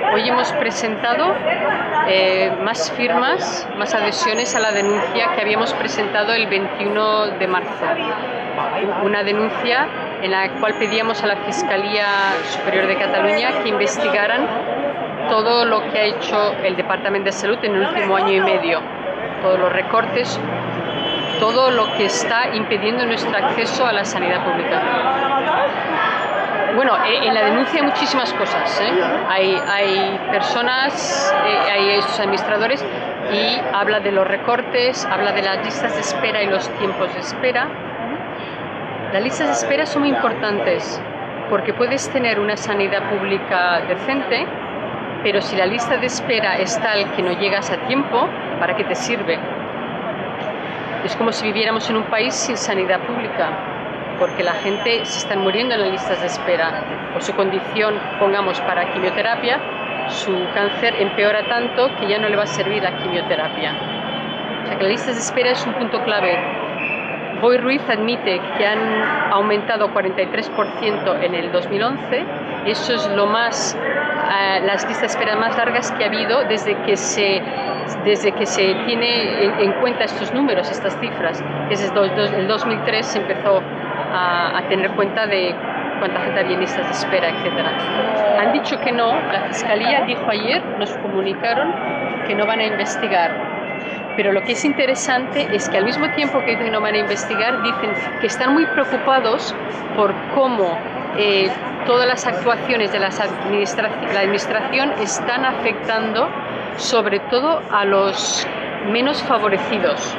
Hoy hemos presentado más firmas, más adhesiones a la denuncia que habíamos presentado el 21 de marzo. Una denuncia en la cual pedíamos a la Fiscalía Superior de Cataluña que investigaran todo lo que ha hecho el Departamento de Salud en el último año y medio, todos los recortes, todo lo que está impidiendo nuestro acceso a la sanidad pública. Bueno, en la denuncia hay muchísimas cosas, hay personas, hay estos administradores, y habla de los recortes, habla de las listas de espera y los tiempos de espera. Las listas de espera son muy importantes porque puedes tener una sanidad pública decente, pero si la lista de espera es tal que no llegas a tiempo, ¿para qué te sirve? Es como si viviéramos en un país sin sanidad pública, porque la gente se está muriendo en las listas de espera. Por su condición, pongamos, para quimioterapia, su cáncer empeora tanto que ya no le va a servir la quimioterapia. O sea que las listas de espera es un punto clave. Boi Ruiz admite que han aumentado 43% en el 2011. Eso es lo más, las listas de espera más largas que ha habido desde que se tiene en cuenta estos números, estas cifras. Desde el 2003 se empezó a tener cuenta de cuánta gente había en listas de espera, etc. Han dicho que no. La Fiscalía dijo ayer, nos comunicaron que no van a investigar. Pero lo que es interesante es que al mismo tiempo que dicen que no van a investigar, dicen que están muy preocupados por cómo todas las actuaciones de la administración están afectando sobre todo a los menos favorecidos.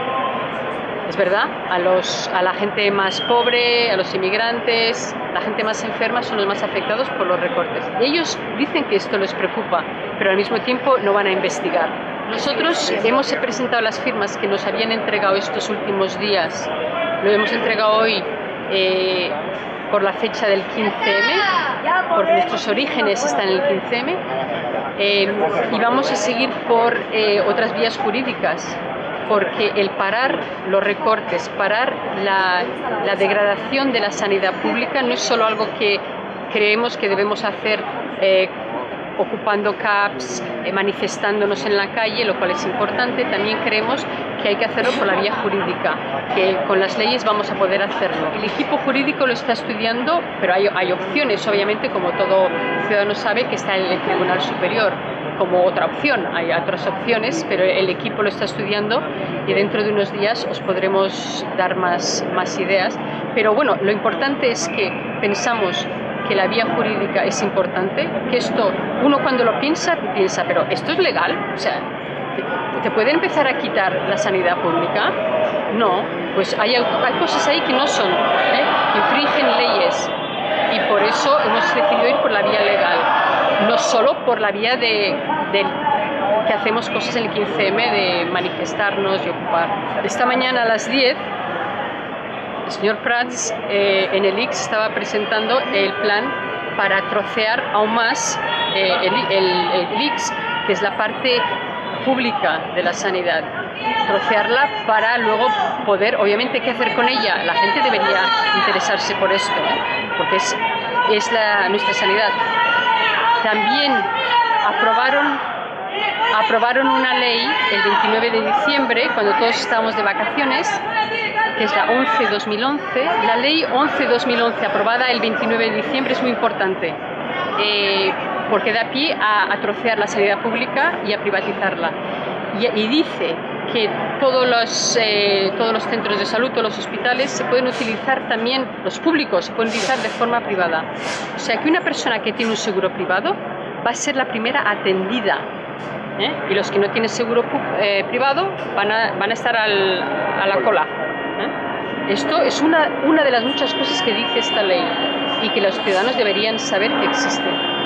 Es verdad, a la gente más pobre, a los inmigrantes, la gente más enferma son los más afectados por los recortes. Y ellos dicen que esto les preocupa, pero al mismo tiempo no van a investigar. Nosotros hemos presentado las firmas que nos habían entregado estos últimos días. Lo hemos entregado hoy por la fecha del 15M, porque nuestros orígenes están en el 15M, y vamos a seguir por otras vías jurídicas, porque el parar los recortes, parar la degradación de la sanidad pública no es solo algo que creemos que debemos hacer ocupando CAPs, manifestándonos en la calle, lo cual es importante. También creemos que hay que hacerlo por la vía jurídica, que con las leyes vamos a poder hacerlo. El equipo jurídico lo está estudiando, pero hay opciones, obviamente, como todo ciudadano sabe, que está en el Tribunal Superior como otra opción. Hay otras opciones, pero el equipo lo está estudiando y dentro de unos días os podremos dar más ideas. Pero bueno, lo importante es que pensamos que la vía jurídica es importante, que esto, uno cuando lo piensa, pero ¿esto es legal? O sea, ¿te puede empezar a quitar la sanidad pública? No, pues hay cosas ahí que no son, que infringen leyes, y por eso hemos decidido ir por la vía legal, no solo por la vía de que hacemos cosas en el 15M, de manifestarnos y ocupar. Esta mañana a las 10, el señor Prats en el ICS estaba presentando el plan para trocear aún más el ICS, que es la parte pública de la sanidad, trocearla para luego poder, obviamente, ¿qué hacer con ella? La gente debería interesarse por esto, porque es nuestra sanidad. También aprobaron una ley el 29 de diciembre, cuando todos estábamos de vacaciones, que es la 11-2011. La ley 11-2011, aprobada el 29 de diciembre, es muy importante, porque da pie a trocear la sanidad pública y a privatizarla. Y dice que todos los centros de salud, todos los hospitales, se pueden utilizar también, los públicos se pueden utilizar de forma privada. O sea que una persona que tiene un seguro privado va a ser la primera atendida, y los que no tienen seguro privado van a estar a la cola. Esto es una de las muchas cosas que dice esta ley y que los ciudadanos deberían saber que existe.